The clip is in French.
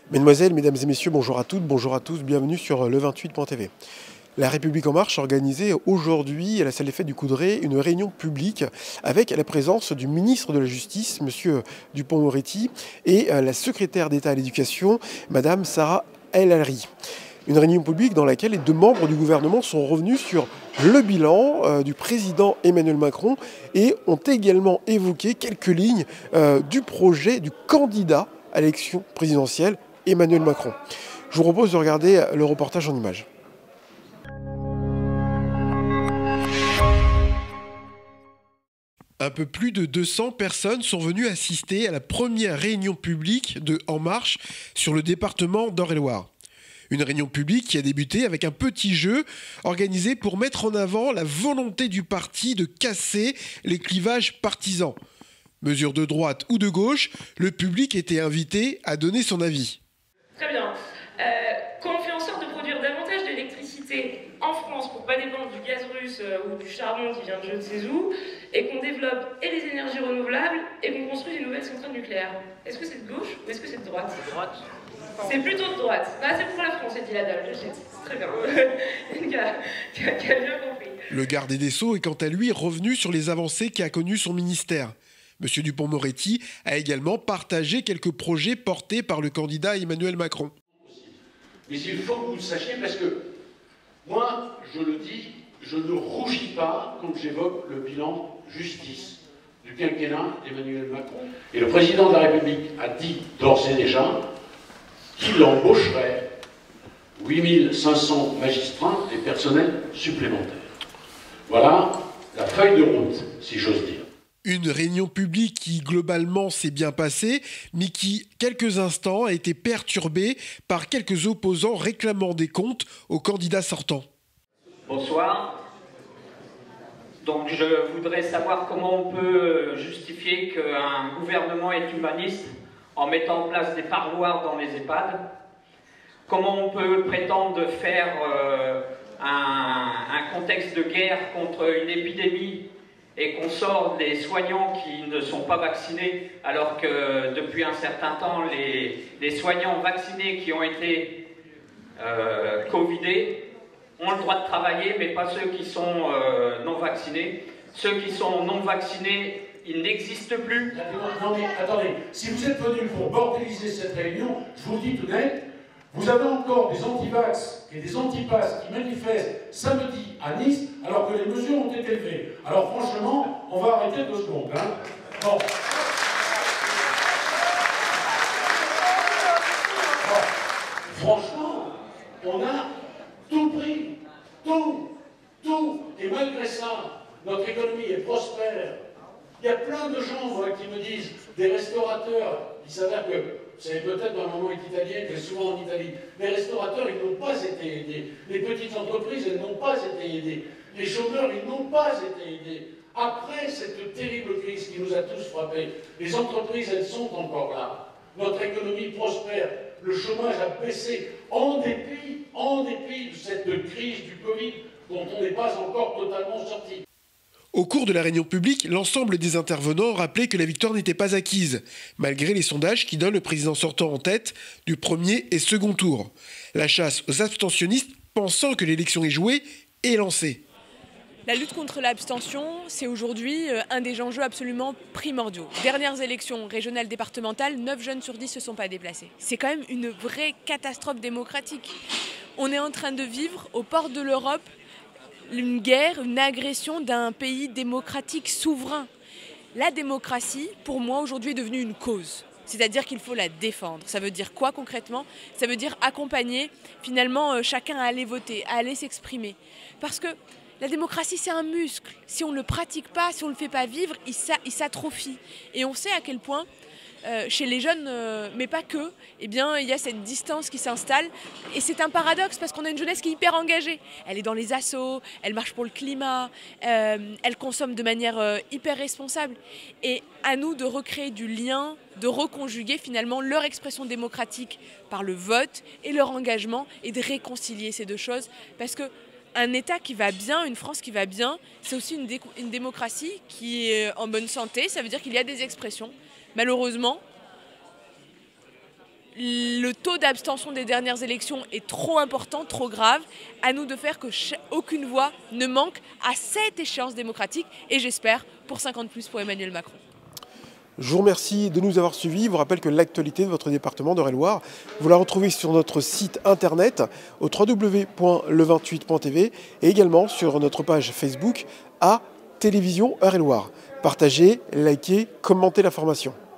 Mesdemoiselles, Mesdames et Messieurs, bonjour à toutes, bonjour à tous, bienvenue sur le28.tv. La République En Marche a organisé aujourd'hui à la salle des fêtes du Coudray une réunion publique avec la présence du ministre de la Justice, M. Dupond-Moretti, et la secrétaire d'État à l'Éducation, Mme Sarah El Haïry. Une réunion publique dans laquelle les deux membres du gouvernement sont revenus sur le bilan du président Emmanuel Macron et ont également évoqué quelques lignes du projet du candidat à l'élection présidentielle, Emmanuel Macron. Je vous propose de regarder le reportage en images. Un peu plus de 200 personnes sont venues assister à la première réunion publique de En Marche sur le département d'Eure-et-Loir. Une réunion publique qui a débuté avec un petit jeu organisé pour mettre en avant la volonté du parti de casser les clivages partisans. Mesure de droite ou de gauche, le public était invité à donner son avis. Très bien. Quand on fait en sorte de produire davantage d'électricité en France pour ne pas dépendre du gaz russe ou du charbon qui vient de je ne sais où, et qu'on développe et les énergies renouvelables et qu'on construit des nouvelles centrales nucléaires, est-ce que c'est de gauche ou est-ce que c'est de droite? C'est de droite. C'est plutôt de droite. Bah, c'est pour la France, dit la dame. C'est très bien. Qui a bien compris. Le garde des Sceaux est quant à lui revenu sur les avancées qu'a connues son ministère. M. Dupond-Moretti a également partagé quelques projets portés par le candidat Emmanuel Macron. Mais il faut que vous le sachiez parce que moi, je le dis, je ne rougis pas quand j'évoque le bilan justice du quinquennat d'Emmanuel Macron. Et le président de la République a dit d'ores et déjà qu'il embaucherait 8500 magistrats et personnels supplémentaires. Voilà la feuille de route, si j'ose dire. Une réunion publique qui, globalement, s'est bien passée, mais qui, quelques instants, a été perturbée par quelques opposants réclamant des comptes aux candidats sortants. Bonsoir. Donc je voudrais savoir comment on peut justifier qu'un gouvernement est humaniste en mettant en place des parloirs dans les EHPAD. Comment on peut prétendre de faire un contexte de guerre contre une épidémie et qu'on sort des soignants qui ne sont pas vaccinés, alors que depuis un certain temps, les soignants vaccinés qui ont été covidés ont le droit de travailler, mais pas ceux qui sont non vaccinés. Ceux qui sont non vaccinés, ils n'existent plus. Non mais attendez, si vous êtes venus pour bordéliser cette réunion, je vous le dis tout net, vous avez encore des anti-vax et des anti-pass qui manifestent samedi à Nice alors que les mesures ont été levées. Alors franchement, on va arrêter 2 secondes. Hein. Bon. Franchement, on a tout pris. Tout. Et malgré ça, notre économie est prospère. Il y a plein de gens moi, qui me disent, des restaurateurs, il s'avère que, vous savez peut-être dans le moment est italien, qui est souvent en Italie, les restaurateurs, ils n'ont pas été aidés. Les petites entreprises, elles n'ont pas été aidées. Les chômeurs, ils n'ont pas été aidés. Après cette terrible crise qui nous a tous frappés, les entreprises, elles sont encore là. Notre économie prospère. Le chômage a baissé en dépit de cette crise du Covid dont on n'est pas encore totalement sorti. Au cours de la réunion publique, l'ensemble des intervenants rappelaient que la victoire n'était pas acquise, malgré les sondages qui donnent le président sortant en tête du premier et second tour. La chasse aux abstentionnistes, pensant que l'élection est jouée, est lancée. La lutte contre l'abstention, c'est aujourd'hui un des enjeux absolument primordiaux. Dernières élections régionales départementales, 9 jeunes sur 10 ne se sont pas déplacés. C'est quand même une vraie catastrophe démocratique. On est en train de vivre, aux portes de l'Europe, une guerre, une agression d'un pays démocratique souverain. La démocratie, pour moi, aujourd'hui est devenue une cause. C'est-à-dire qu'il faut la défendre. Ça veut dire quoi concrètement? Ça veut dire accompagner finalement chacun à aller voter, à aller s'exprimer. Parce que la démocratie, c'est un muscle. Si on ne le pratique pas, si on ne le fait pas vivre, il s'atrophie. Et on sait à quel point, chez les jeunes, mais pas que, eh bien, il y a cette distance qui s'installe. Et c'est un paradoxe parce qu'on a une jeunesse qui est hyper engagée. Elle est dans les assos, elle marche pour le climat, elle consomme de manière hyper responsable. Et à nous de recréer du lien, de reconjuguer finalement leur expression démocratique par le vote et leur engagement et de réconcilier ces deux choses. Parce que un État qui va bien, une France qui va bien, c'est aussi une démocratie qui est en bonne santé. Ça veut dire qu'il y a des expressions. Malheureusement, Le taux d'abstention des dernières élections est trop important, trop grave. À nous de faire que aucune voix ne manque à cette échéance démocratique et j'espère pour 50+ pour Emmanuel Macron. Je vous remercie de nous avoir suivis. Je vous rappelle que l'actualité de votre département d'Eure-et-Loir, vous la retrouvez sur notre site internet au www.le28.tv et également sur notre page Facebook à Télévision Eure-et-Loir. Partagez, likez, commentez l'information.